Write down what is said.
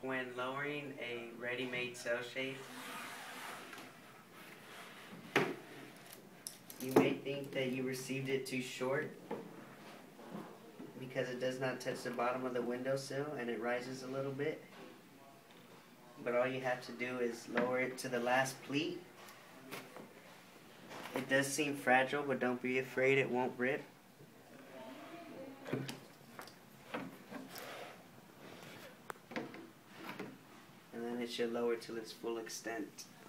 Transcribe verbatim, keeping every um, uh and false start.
When lowering a ready-made cell shade, you may think that you received it too short because it does not touch the bottom of the windowsill and it rises a little bit. But all you have to do is lower it to the last pleat. It does seem fragile, but don't be afraid, it won't rip. And then it should lower to its full extent.